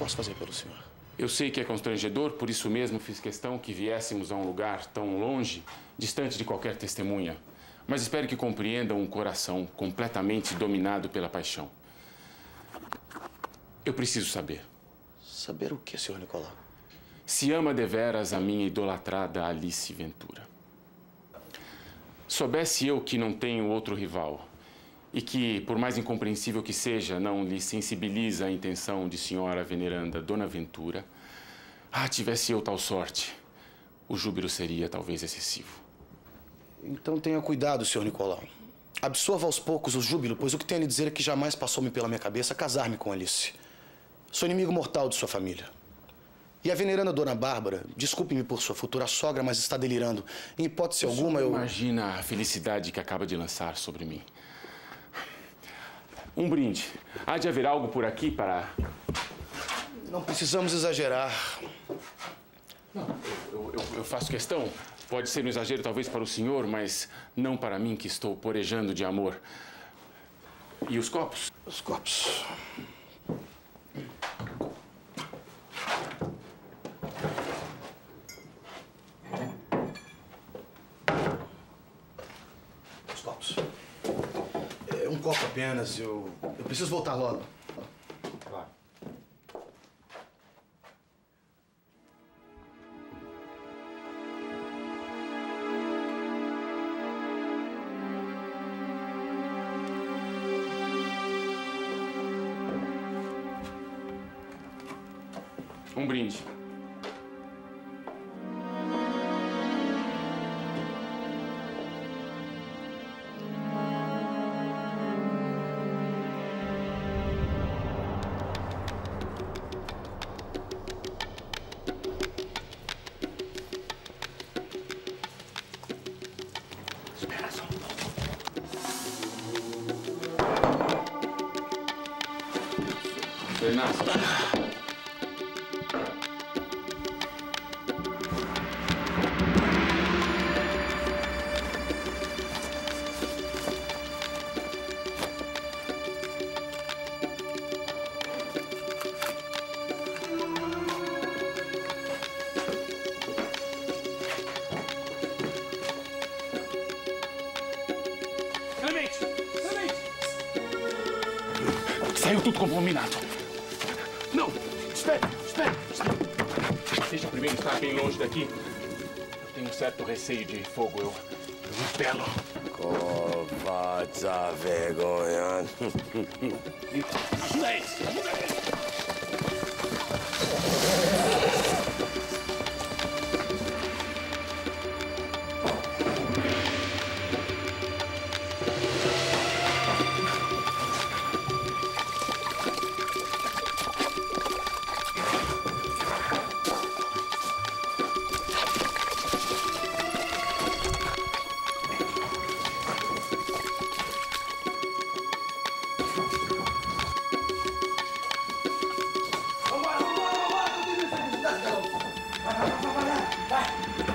posso fazer pelo senhor? Eu sei que é constrangedor, por isso mesmo fiz questão que viéssemos a um lugar tão longe, distante de qualquer testemunha. Mas espero que compreendam um coração completamente dominado pela paixão. Eu preciso saber. Saber o que, senhor Nicolau? Se ama deveras a minha idolatrada Alice Ventura. Soubesse eu que não tenho outro rival e que, por mais incompreensível que seja, não lhe sensibiliza a intenção de senhora veneranda Dona Ventura, tivesse eu tal sorte, o júbilo seria talvez excessivo. Então tenha cuidado, senhor Nicolau. Absorva aos poucos o júbilo, pois o que tenho a lhe dizer é que jamais passou-me pela minha cabeça casar-me com Alice. Sou inimigo mortal de sua família. E a veneranda Dona Bárbara, desculpe-me por sua futura sogra, mas está delirando. Em hipótese alguma, eu... Imagina a felicidade que acaba de lançar sobre mim. Um brinde. Há de haver algo por aqui para... Não precisamos exagerar. Não, eu faço questão. Pode ser um exagero talvez para o senhor, mas não para mim que estou porejando de amor. E os copos? Os copos... Um copo apenas, eu preciso voltar logo. Claro. Um brinde. Inácio. Clemente! Clemente! Saiu tudo como combinado. Não! Espere! Deixa primeiro estar bem longe daqui. Eu tenho um certo receio de fogo. Eu repelo. Covarde vergonha. Vai!